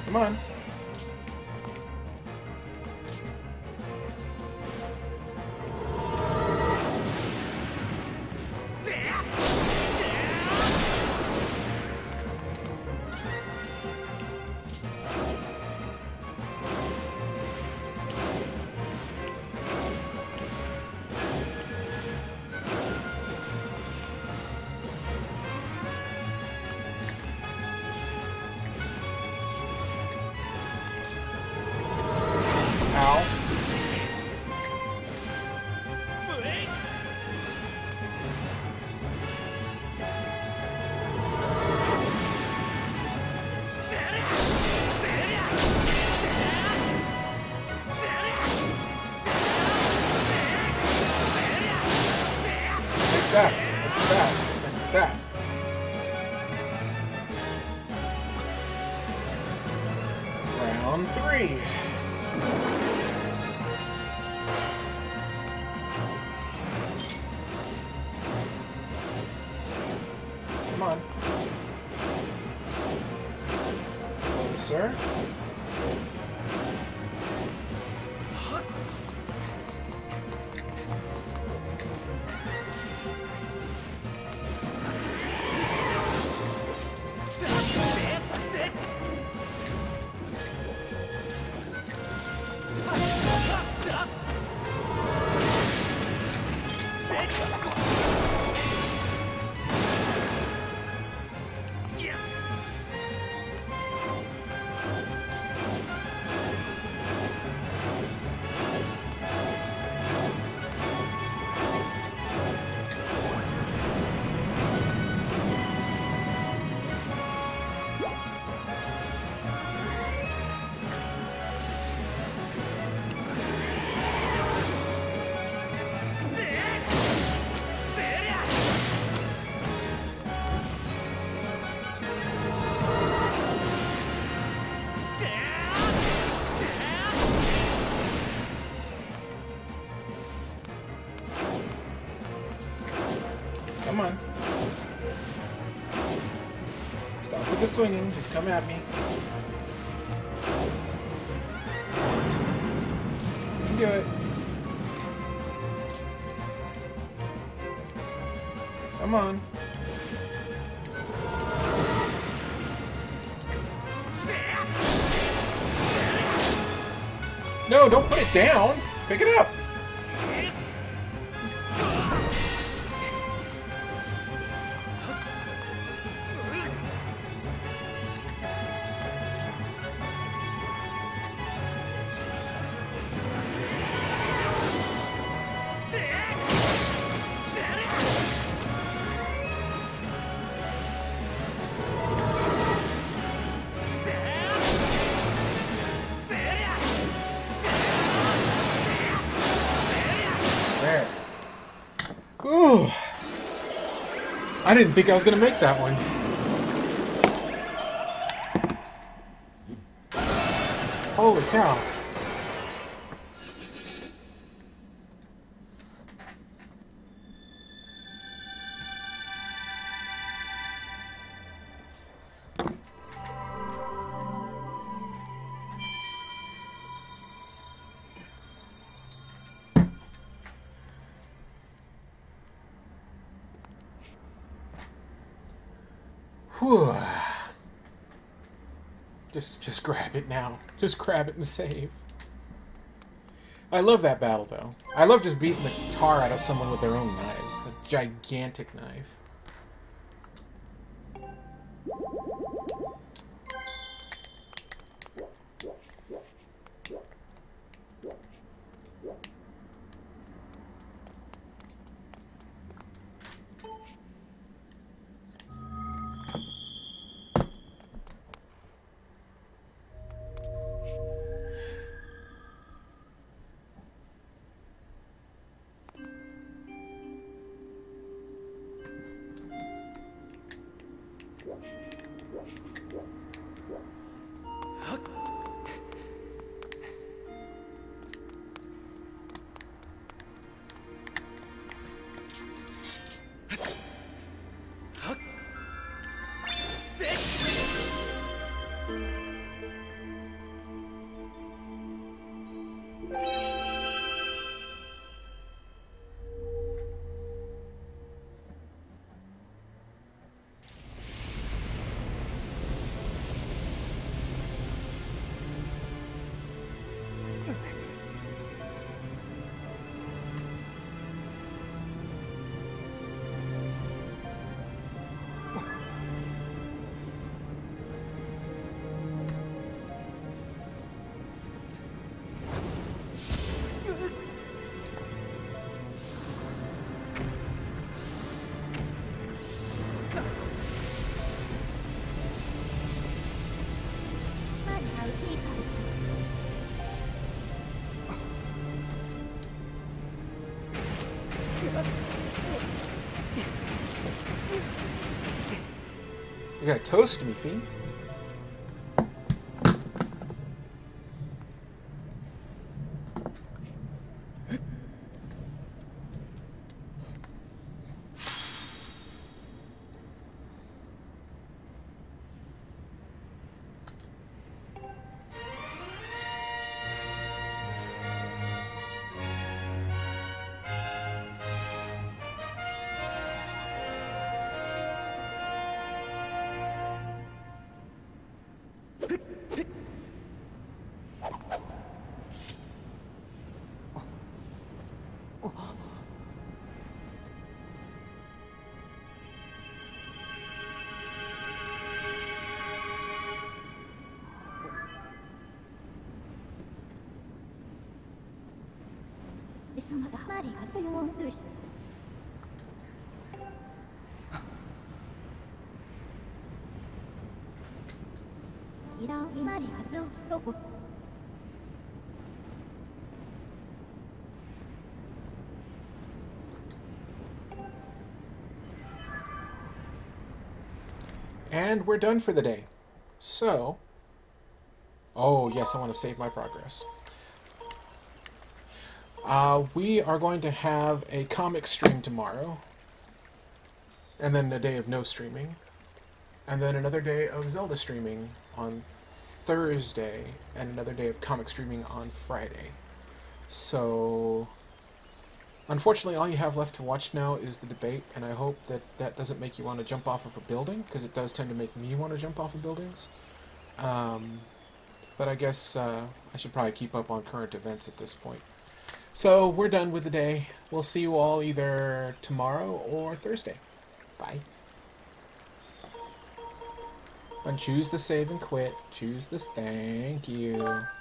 Come on. Ow. Like that. Like that. Like that. Round 3. Come on. Closer. Come on. Stop with the swinging. Just come at me. You can do it. Come on. No, don't put it down. Pick it up. There. Ooh. I didn't think I was going to make that one. Holy cow. Whew. Just grab it now. Just grab it and save. I love that battle, though. I love just beating the tar out of someone with their own knives. It's a gigantic knife. You gotta toast me, fiend. And we're done for the day. So, oh yes, I want to save my progress. We are going to have a comic stream tomorrow, and then a day of no streaming, and then another day of Zelda streaming on Thursday, and another day of comic streaming on Friday. So, unfortunately, all you have left to watch now is the debate, and I hope that that doesn't make you want to jump off of a building, because it does tend to make me want to jump off of buildings. But I guess I should probably keep up on current events at this point. So, we're done with the day. We'll see you all either tomorrow or Thursday. Bye. And choose the save and quit. Choose this. Thank you.